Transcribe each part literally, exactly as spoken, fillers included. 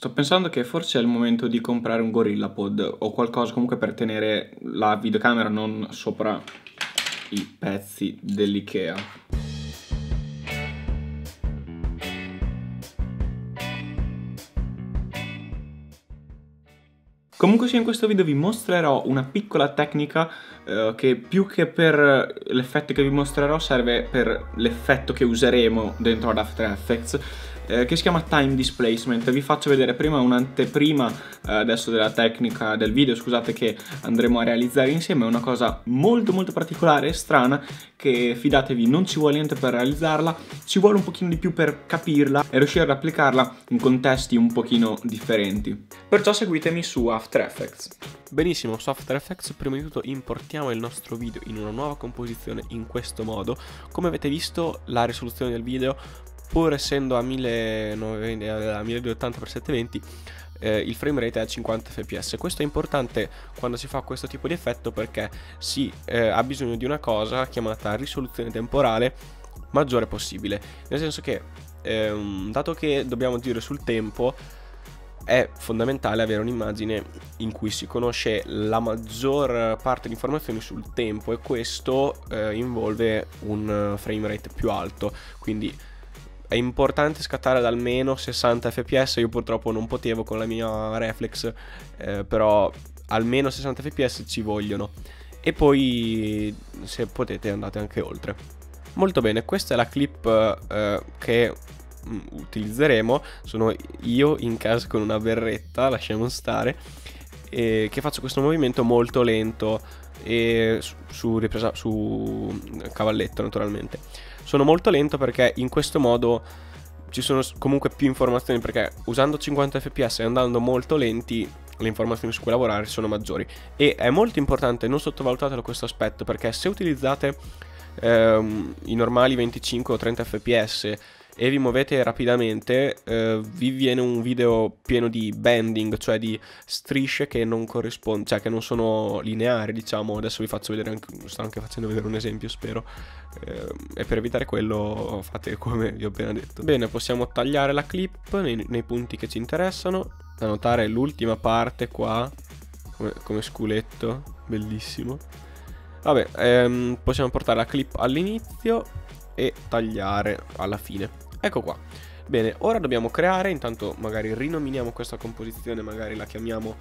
Sto pensando che forse è il momento di comprare un GorillaPod o qualcosa comunque per tenere la videocamera non sopra i pezzi dell'IKEA. Comunque sia, in questo video vi mostrerò una piccola tecnica eh, che più che per l'effetto che vi mostrerò serve per l'effetto che useremo dentro ad After Effects, eh, che si chiama Time Displacement. Vi faccio vedere prima un'anteprima eh, adesso della tecnica del video, scusate, che andremo a realizzare insieme. È una cosa molto molto particolare e strana che, fidatevi, non ci vuole niente per realizzarla, ci vuole un pochino di più per capirla e riuscire ad applicarla in contesti un pochino differenti. Perciò seguitemi su After Effects. Benissimo, su After Effects prima di tutto importiamo il nostro video in una nuova composizione in questo modo. Come avete visto, la risoluzione del video, pur essendo a milleduecentottanta per settecentoventi, eh, il frame rate è a cinquanta fps. Questo è importante quando si fa questo tipo di effetto perché si eh, ha bisogno di una cosa chiamata risoluzione temporale maggiore possibile, nel senso che ehm, dato che dobbiamo agire sul tempo, è fondamentale avere un'immagine in cui si conosce la maggior parte di informazioni sul tempo, e questo eh, involve un frame rate più alto, quindi è importante scattare ad almeno sessanta fps. Io purtroppo non potevo con la mia reflex, eh, però almeno sessanta fps ci vogliono, e poi se potete andate anche oltre. Molto bene, questa è la clip eh, che utilizzeremo. Sono io in casa con una berretta, lasciamo stare, e che faccio questo movimento molto lento e su, su ripresa su cavalletto. Naturalmente sono molto lento perché in questo modo ci sono comunque più informazioni, perché usando cinquanta fps e andando molto lenti le informazioni su cui lavorare sono maggiori, e è molto importante, non sottovalutatelo questo aspetto, perché se utilizzate ehm, i normali venticinque o trenta fps e vi muovete rapidamente, eh, vi viene un video pieno di bending, cioè di strisce che non corrispondono, cioè che non sono lineari, diciamo. Adesso vi faccio vedere, anche, sto anche facendo vedere un esempio, spero, eh, e per evitare quello fate come vi ho appena detto. Bene, possiamo tagliare la clip nei, nei punti che ci interessano. Da notare l'ultima parte qua, come, come sculetto, bellissimo. Vabbè, ehm, possiamo portare la clip all'inizio e tagliare alla fine. Ecco qua. Bene, ora dobbiamo creare, intanto magari rinominiamo questa composizione, magari la chiamiamo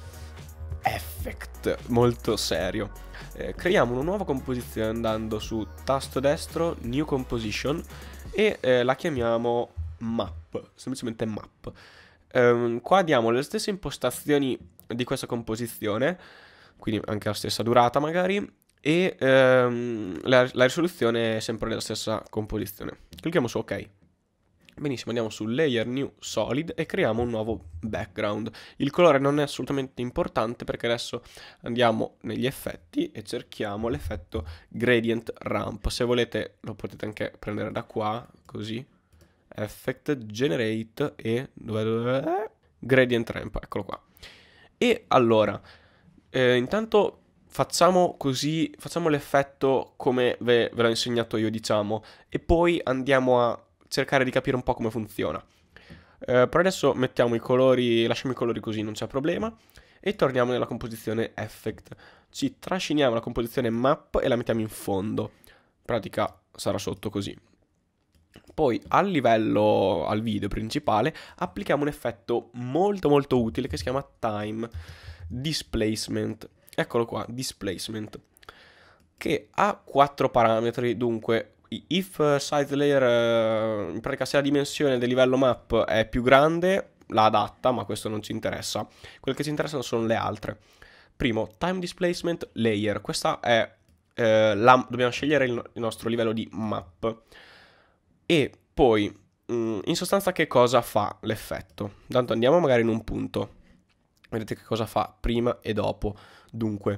Effect, molto serio. Eh, creiamo una nuova composizione andando su tasto destro, New Composition, e eh, la chiamiamo Map, semplicemente Map. Eh, qua diamo le stesse impostazioni di questa composizione, quindi anche la stessa durata magari, e ehm, la, la risoluzione è sempre della stessa composizione. Clicchiamo su OK. Benissimo, andiamo su Layer New Solid e creiamo un nuovo background. Il colore non è assolutamente importante perché adesso andiamo negli effetti e cerchiamo l'effetto Gradient Ramp. Se volete lo potete anche prendere da qua, così. Effect, Generate e... dove, dove, Gradient Ramp, eccolo qua. E allora, eh, intanto... Facciamo così, facciamo l'effetto come ve, ve l'ho insegnato io, diciamo, e poi andiamo a cercare di capire un po' come funziona. Eh, per adesso mettiamo i colori, lasciamo i colori così, non c'è problema, e torniamo nella composizione Effect. Ci trasciniamo la composizione Map e la mettiamo in fondo. In pratica sarà sotto così. Poi al livello, al video principale, applichiamo un effetto molto molto utile che si chiama Time Displacement. Eccolo qua, Displacement, che ha quattro parametri. Dunque, if size layer, in pratica se la dimensione del livello map è più grande, la adatta, ma questo non ci interessa. Quelle che ci interessano sono le altre. Primo, Time Displacement Layer. Questa è, eh, la, dobbiamo scegliere il, il nostro livello di map. E poi, mh, in sostanza, che cosa fa l'effetto? Tanto andiamo magari in un punto. Vedete che cosa fa prima e dopo. Dunque,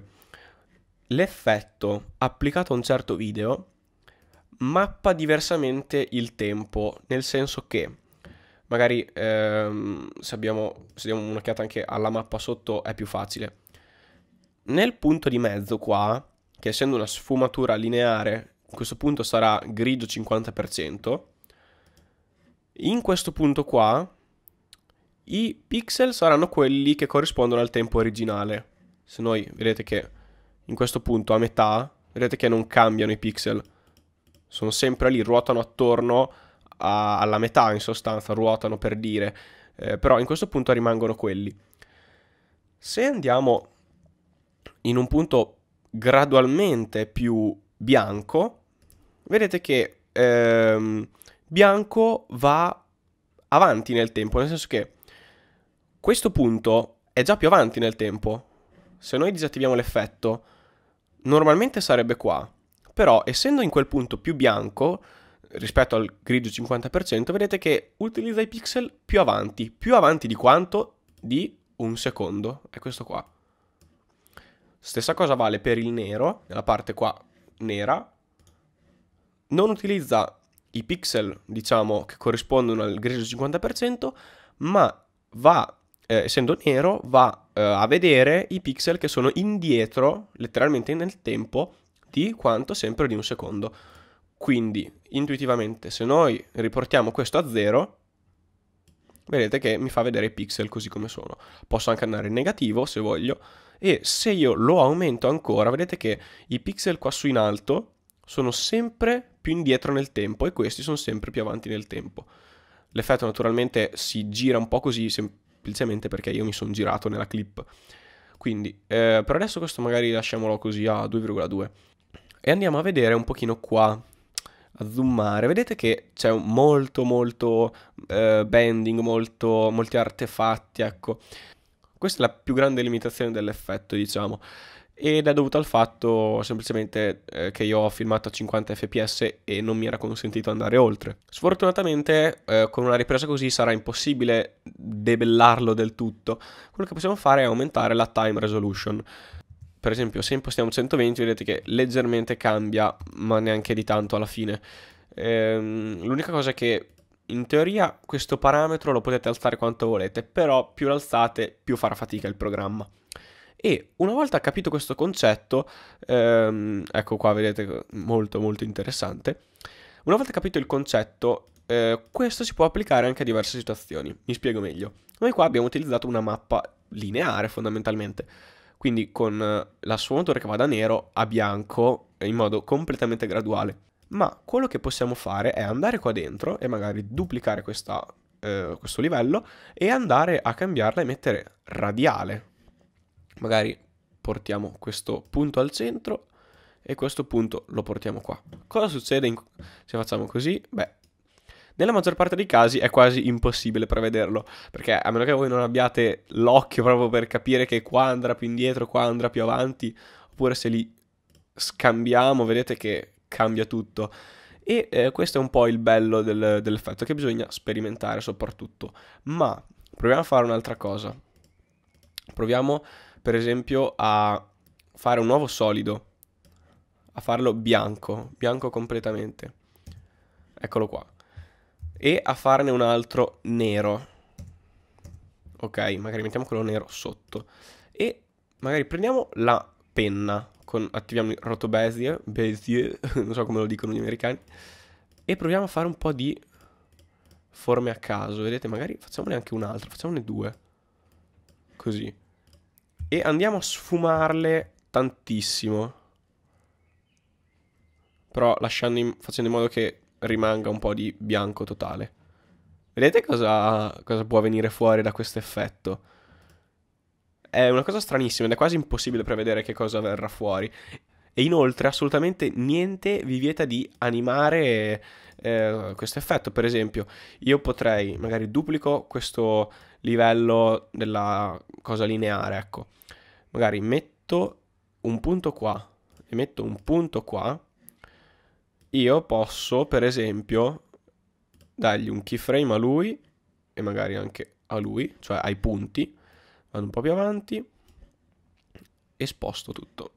l'effetto applicato a un certo video mappa diversamente il tempo, nel senso che magari ehm, se abbiamo se diamo un'occhiata anche alla mappa sotto è più facile. Nel punto di mezzo qua, che essendo una sfumatura lineare, a questo punto sarà grigio cinquanta per cento, in questo punto qua i pixel saranno quelli che corrispondono al tempo originale. Se noi vedete che in questo punto a metà, vedete che non cambiano i pixel, sono sempre lì, ruotano attorno a, alla metà in sostanza, ruotano per dire, eh, però in questo punto rimangono quelli. Se andiamo in un punto gradualmente più bianco, vedete che ehm, bianco va avanti nel tempo, nel senso che questo punto è già più avanti nel tempo. Se noi disattiviamo l'effetto, normalmente sarebbe qua, però essendo in quel punto più bianco rispetto al grigio cinquanta per cento, vedete che utilizza i pixel più avanti. Più avanti di quanto? Di un secondo. È questo qua. Stessa cosa vale per il nero, nella parte qua nera. Non utilizza i pixel, diciamo, che corrispondono al grigio cinquanta per cento, ma va, eh, essendo nero, va eh, a vedere i pixel che sono indietro, letteralmente nel tempo, di quanto? Sempre di un secondo. Quindi, intuitivamente, se noi riportiamo questo a zero, vedete che mi fa vedere i pixel così come sono. Posso anche andare in negativo, se voglio, e se io lo aumento ancora, vedete che i pixel qua su in alto sono sempre più indietro nel tempo e questi sono sempre più avanti nel tempo. L'effetto naturalmente si gira un po' così, semplicemente perché io mi sono girato nella clip. Quindi, eh, per adesso questo magari lasciamolo così a due virgola due. E andiamo a vedere un pochino qua, a zoomare. Vedete che c'è molto molto eh, bending, molto, molti artefatti, ecco. Questa è la più grande limitazione dell'effetto, diciamo. Ed è dovuto al fatto semplicemente eh, che io ho filmato a cinquanta effe pi esse e non mi era consentito andare oltre. Sfortunatamente eh, con una ripresa così sarà impossibile debellarlo del tutto. Quello che possiamo fare è aumentare la time resolution. Per esempio, se impostiamo centoventi, vedete che leggermente cambia, ma neanche di tanto alla fine. Ehm, l'unica cosa è che in teoria questo parametro lo potete alzare quanto volete, però più lo alzate più farà fatica il programma. E una volta capito questo concetto, ehm, ecco qua vedete molto molto interessante, una volta capito il concetto, eh, questo si può applicare anche a diverse situazioni. Mi spiego meglio. Noi qua abbiamo utilizzato una mappa lineare fondamentalmente, quindi con la sfumatura che va da nero a bianco in modo completamente graduale. Ma quello che possiamo fare è andare qua dentro e magari duplicare questa, eh, questo livello e andare a cambiarla e mettere radiale. Magari portiamo questo punto al centro e questo punto lo portiamo qua. Cosa succede in... se facciamo così? Beh, nella maggior parte dei casi è quasi impossibile prevederlo, perché a meno che voi non abbiate l'occhio proprio per capire che qua andrà più indietro, qua andrà più avanti, oppure se li scambiamo, vedete che cambia tutto. E eh, questo è un po' il bello del, dell'effetto, che bisogna sperimentare soprattutto. Ma proviamo a fare un'altra cosa. Proviamo per esempio a fare un nuovo solido, a farlo bianco, bianco completamente, eccolo qua, e a farne un altro nero, ok, magari mettiamo quello nero sotto, e magari prendiamo la penna, con, attiviamo il rotobezier, Bezier, non so come lo dicono gli americani, e proviamo a fare un po' di forme a caso, vedete, magari facciamone anche un altro, facciamone due, così. E andiamo a sfumarle tantissimo, però lasciando in, facendo in modo che rimanga un po' di bianco totale. Vedete cosa, cosa può venire fuori da questo effetto? È una cosa stranissima ed è quasi impossibile prevedere che cosa verrà fuori. E inoltre assolutamente niente vi vieta di animare eh, questo effetto. Per esempio, io potrei, magari duplico questo livello della cosa lineare, ecco. Magari metto un punto qua e metto un punto qua. Io posso, per esempio, dargli un keyframe a lui e magari anche a lui, cioè ai punti. Vado un po' più avanti e sposto tutto.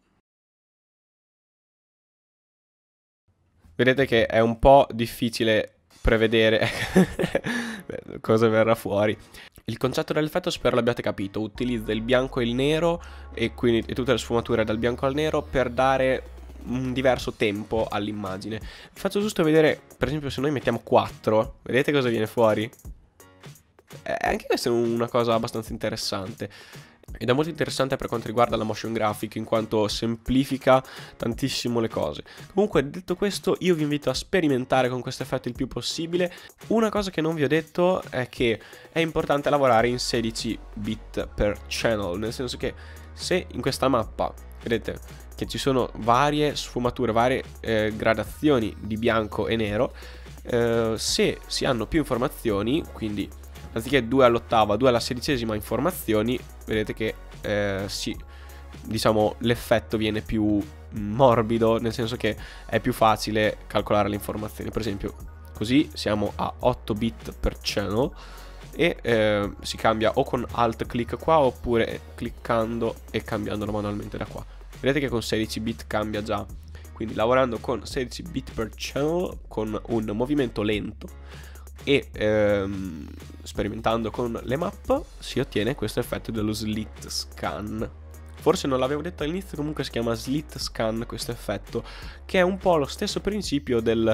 Vedete che è un po' difficile prevedere cosa verrà fuori. Il concetto dell'effetto spero l'abbiate capito. Utilizza il bianco e il nero e quindi e tutte le sfumature dal bianco al nero per dare un diverso tempo all'immagine. Vi faccio giusto vedere, per esempio, se noi mettiamo quattro, vedete cosa viene fuori? eh, anche questa è una cosa abbastanza interessante. Ed è molto interessante per quanto riguarda la motion graphic, in quanto semplifica tantissimo le cose. Comunque, detto questo, io vi invito a sperimentare con questo effetto il più possibile. Una cosa che non vi ho detto è che è importante lavorare in sedici bit per channel, nel senso che se in questa mappa vedete che ci sono varie sfumature, varie eh, gradazioni di bianco e nero, eh, se si hanno più informazioni, quindi anziché due all'ottava, due alla sedicesima informazioni, vedete che eh, sì, diciamo l'effetto viene più morbido, nel senso che è più facile calcolare le informazioni. Per esempio, così siamo a otto bit per channel e eh, si cambia o con alt click qua oppure cliccando e cambiandolo manualmente da qua. Vedete che con sedici bit cambia già. Quindi lavorando con sedici bit per channel con un movimento lento e ehm, sperimentando con le map si ottiene questo effetto dello slit scan. Forse non l'avevo detto all'inizio, comunque si chiama slit scan questo effetto, che è un po' lo stesso principio del,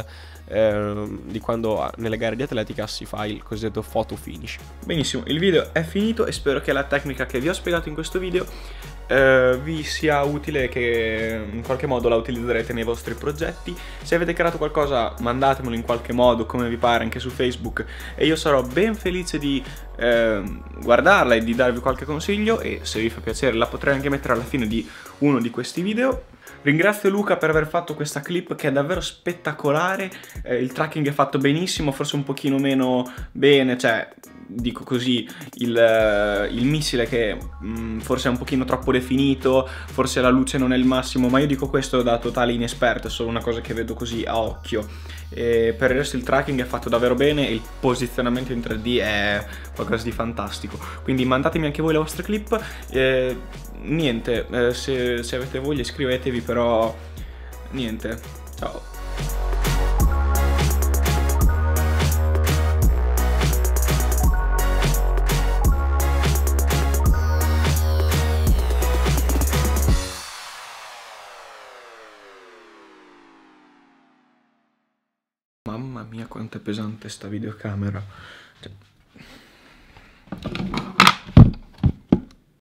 eh, di quando nelle gare di atletica si fa il cosiddetto photo finish. Benissimo, il video è finito e spero che la tecnica che vi ho spiegato in questo video eh, vi sia utile e che in qualche modo la utilizzerete nei vostri progetti. Se avete creato qualcosa mandatemelo in qualche modo, come vi pare, anche su Facebook, e io sarò ben felice di eh, guardarla e di darvi qualche consiglio, e se vi fa piacere la potrei anche mettere alla fine di uno di questi video. Ringrazio Luca per aver fatto questa clip che è davvero spettacolare, eh, il tracking è fatto benissimo, forse un pochino meno bene, cioè dico così, il, uh, il missile che mh, forse è un pochino troppo definito, forse la luce non è il massimo, ma io dico questo da totale inesperto, è solo una cosa che vedo così a occhio. E per il resto il tracking è fatto davvero bene e il posizionamento in tre D è qualcosa di fantastico, quindi mandatemi anche voi le vostre clip. E niente, eh, se, se avete voglia iscrivetevi, però niente, ciao. Mamma mia quanto è pesante sta videocamera, cioè...